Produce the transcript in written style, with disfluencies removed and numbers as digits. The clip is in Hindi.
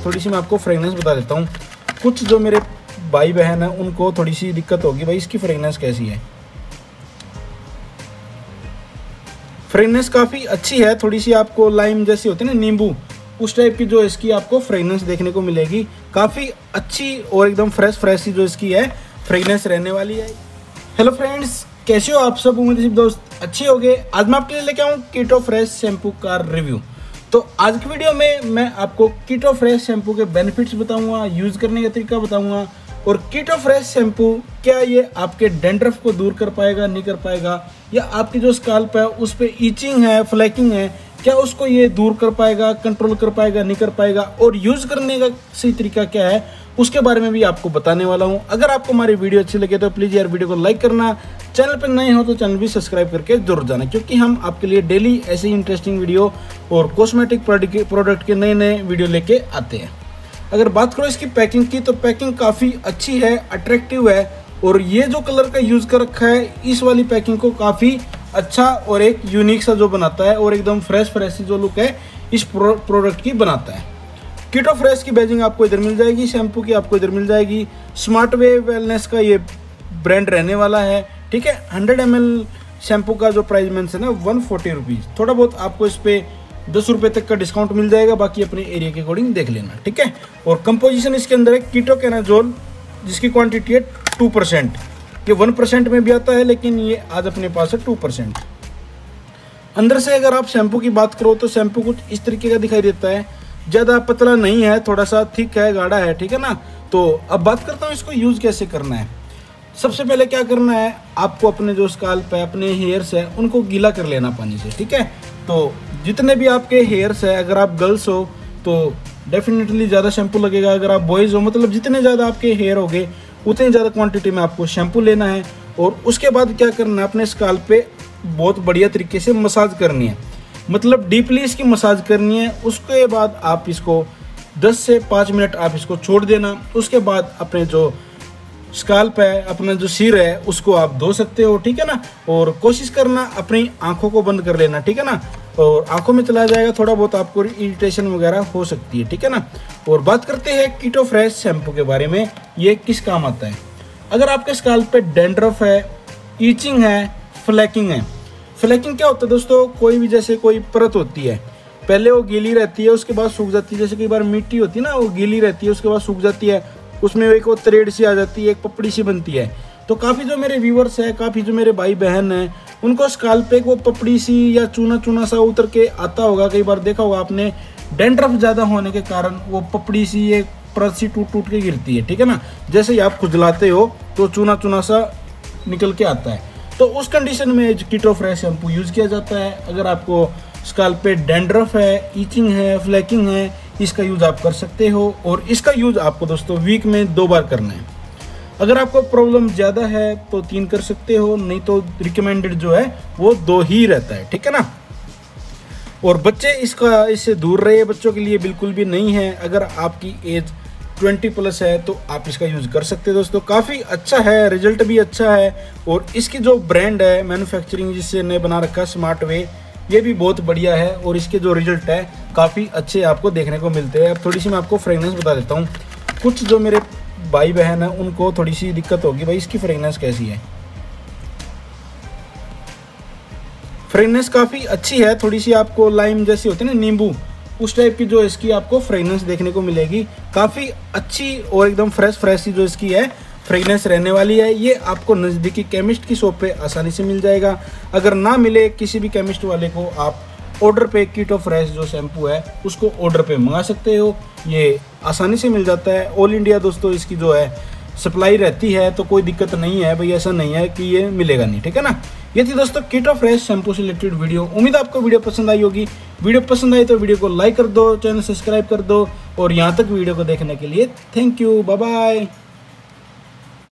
थोड़ी सी मैं आपको फ्रेगनेंस बता देता हूँ। कुछ जो मेरे भाई बहन है उनको थोड़ी सी दिक्कत होगी भाई इसकी फ्रेगनेंस कैसी है। फ्रेगनेंस काफ़ी अच्छी है, थोड़ी सी आपको लाइम जैसी होती है ना, नींबू, उस टाइप की जो इसकी आपको फ्रेगनेंस देखने को मिलेगी। काफ़ी अच्छी और एकदम फ्रेश सी जो इसकी है फ्रेगनेंस रहने वाली है। हेलो फ्रेंड्स, कैसे हो आप सब? उम्मीद है दोस्त अच्छे हो गए। आज मैं आपके लिए लेके आऊँ कीटो फ्रेश शैम्पू का रिव्यू। तो आज की वीडियो में मैं आपको कीटो फ्रेश शैम्पू के बेनिफिट्स बताऊंगा, यूज़ करने का तरीका बताऊंगा, और कीटो फ्रेश शैम्पू क्या ये आपके डैंड्रफ को दूर कर पाएगा, नहीं कर पाएगा, या आपकी जो स्काल्प है उस पर ईचिंग है, फ्लैकिंग है, क्या उसको ये दूर कर पाएगा, कंट्रोल कर पाएगा, नहीं कर पाएगा, और यूज़ करने का सही तरीका क्या है उसके बारे में भी आपको बताने वाला हूं। अगर आपको हमारी वीडियो अच्छी लगे तो प्लीज़ यार वीडियो को लाइक करना, चैनल पर नए हो तो चैनल भी सब्सक्राइब करके जरूर जाना, क्योंकि हम आपके लिए डेली ऐसे ही इंटरेस्टिंग वीडियो और कॉस्मेटिक प्रोडक्ट के नए नए वीडियो लेके आते हैं। अगर बात करो इसकी पैकिंग की, तो पैकिंग काफ़ी अच्छी है, अट्रैक्टिव है, और ये जो कलर का यूज़ कर रखा है इस वाली पैकिंग को काफ़ी अच्छा और एक यूनिक सा जो बनाता है, और एकदम फ्रेश सी जो लुक है इस प्रोडक्ट की बनाता है। कीटो फ्रेश की बैजिंग आपको इधर मिल जाएगी, शैम्पू की आपको इधर मिल जाएगी। स्मार्ट वे वेलनेस का ये ब्रांड रहने वाला है, ठीक है। 100 ml शैम्पू का जो प्राइस मेंशन है 140 रुपीज़। थोड़ा बहुत आपको इस पर 10 रुपये तक का डिस्काउंट मिल जाएगा, बाकी अपने एरिया के अकॉर्डिंग देख लेना, ठीक है। और कंपोजिशन इसके अंदर है कीटोकेनाजोल, जिसकी क्वांटिटी है 2%। ये 1% में भी आता है, लेकिन ये आज अपने पास है 2%। अंदर से अगर आप शैम्पू की बात करो तो शैम्पू कुछ इस तरीके का दिखाई देता है, ज़्यादा पतला नहीं है, थोड़ा सा थिक है, गाढ़ा है, ठीक है ना। तो अब बात करता हूँ इसको यूज़ कैसे करना है। सबसे पहले क्या करना है, आपको अपने जो स्काल्प है, अपने हेयर्स है, उनको गीला कर लेना पानी से, ठीक है। तो जितने भी आपके हेयर्स है, अगर आप गर्ल्स हो तो डेफिनेटली ज़्यादा शैम्पू लगेगा, अगर आप बॉयज़ हो मतलब जितने ज़्यादा आपके हेयर हो गए उतनी ज़्यादा क्वांटिटी में आपको शैम्पू लेना है। और उसके बाद क्या करना है, अपने स्काल्प पे बहुत बढ़िया तरीके से मसाज करनी है, मतलब डीपली इसकी मसाज करनी है। उसके बाद आप इसको 10 से 5 मिनट आप इसको छोड़ देना। उसके बाद अपने जो स्काल्प है, अपना जो सिर है, उसको आप धो सकते हो, ठीक है ना। और कोशिश करना अपनी आंखों को बंद कर लेना, ठीक है ना। और आंखों में चला जाएगा, थोड़ा बहुत आपको इरिटेशन वगैरह हो सकती है, ठीक है ना। और बात करते हैं कीटो फ्रेश शैम्पू के बारे में, ये किस काम आता है। अगर आपके स्काल्प पे डैंड्रफ है, ईचिंग है, फ्लैकिंग है। फ्लैकिंग क्या होता है दोस्तों, कोई भी जैसे कोई परत होती है, पहले वो गीली रहती है, उसके बाद सूख जाती है। जैसे कई बार मिट्टी होती है ना, वो गीली रहती है, उसके बाद सूख जाती है, उसमें एक वो थ्रेड सी आ जाती है, एक पपड़ी सी बनती है। तो काफ़ी जो मेरे व्यूवर्स हैं, काफ़ी जो मेरे भाई बहन हैं, उनको स्काल्प पे वो पपड़ी सी या चूना सा उतर के आता होगा। कई बार देखा होगा आपने, डैंड्रफ ज़्यादा होने के कारण वो पपड़ी सी, एक परत सी टूट के गिरती है, ठीक है ना। जैसे ही आप खुजलाते हो तो चूना सा निकल के आता है। तो उस कंडीशन में कीटो फ्रेश शैम्पू यूज़ किया जाता है। अगर आपको स्काल्प पे डैंड्रफ है, ईचिंग है, फ्लैकिंग है, इसका यूज़ आप कर सकते हो। और इसका यूज़ आपको दोस्तों वीक में 2 बार करना है। अगर आपको प्रॉब्लम ज़्यादा है तो 3 कर सकते हो, नहीं तो रिकमेंडेड जो है वो 2 ही रहता है, ठीक है ना। और बच्चे इससे दूर रहे, बच्चों के लिए बिल्कुल भी नहीं है। अगर आपकी एज 20+ है तो आप इसका यूज़ कर सकते हैं दोस्तों। काफ़ी अच्छा है, रिजल्ट भी अच्छा है। और इसकी जो ब्रांड है, मैन्युफैक्चरिंग जिससे ने बना रखा है, स्मार्ट वे, ये भी बहुत बढ़िया है। और इसके जो रिजल्ट है काफ़ी अच्छे आपको देखने को मिलते हैं। अब थोड़ी सी मैं आपको फ्रेगनेंस बता देता हूँ। कुछ जो मेरे भाई बहन है उनको थोड़ी सी दिक्कत होगी भाई इसकी फ्रेगनेंस कैसी है। फ्रेगनेंस काफ़ी अच्छी है, थोड़ी सी आपको लाइम जैसी होती है ना, नींबू, उस टाइप की जो इसकी आपको फ्रेगनेंस देखने को मिलेगी। काफ़ी अच्छी और एकदम फ्रेश सी जो इसकी है फ्रेगनेंस रहने वाली है। ये आपको नज़दीकी केमिस्ट की शॉप पे आसानी से मिल जाएगा। अगर ना मिले किसी भी केमिस्ट वाले को, आप ऑर्डर पे कीटो फ्रेश जो शैम्पू है उसको ऑर्डर पे मंगा सकते हो। ये आसानी से मिल जाता है। ऑल इंडिया दोस्तों इसकी जो है सप्लाई रहती है, तो कोई दिक्कत नहीं है भाई, ऐसा नहीं है कि ये मिलेगा नहीं, ठीक है ना। ये थी दोस्तों कीटो फ्रेश शैम्पू से रिलेटेड वीडियो। उम्मीद आपको वीडियो पसंद आई होगी। वीडियो पसंद आई तो वीडियो को लाइक कर दो, चैनल सब्सक्राइब कर दो, और यहाँ तक वीडियो को देखने के लिए थैंक यू, बाय बाय।